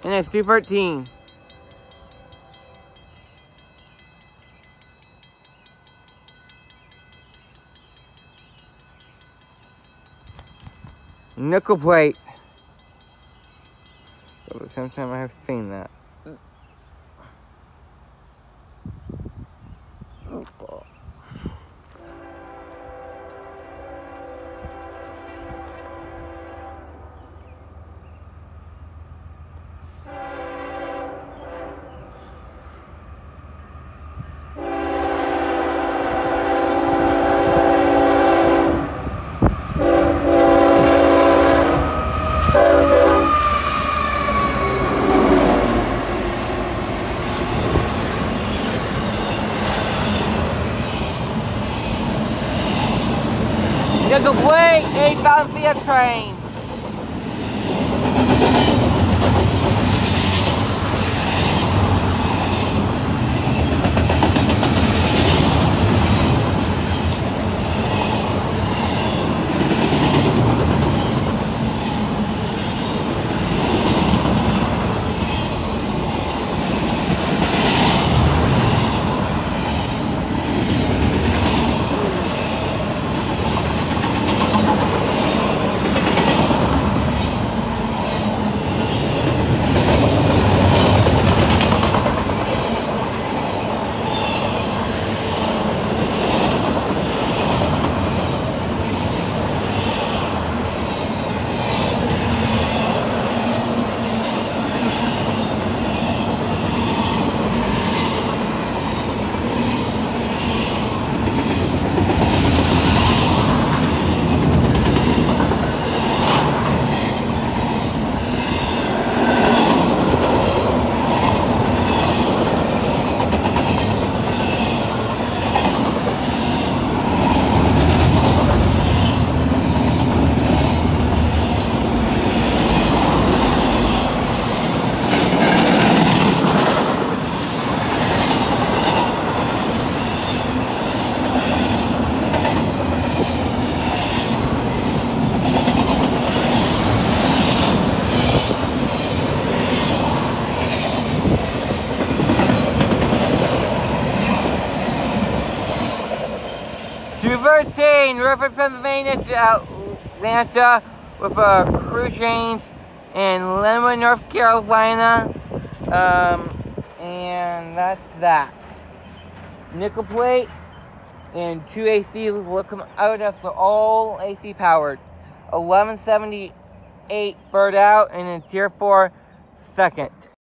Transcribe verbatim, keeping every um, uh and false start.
And it's two thirteen. Nickel plate. At the same time, I have seen that. Nickel plate, eight-bound Fiat train. two thirteen, Rutherford, Pennsylvania to Atlanta with uh, crew change in Linwood, North Carolina. Um, and that's that. Nickel plate and two A C locomotives are all A C powered. eleven seventy-eight bird out and then tier four second.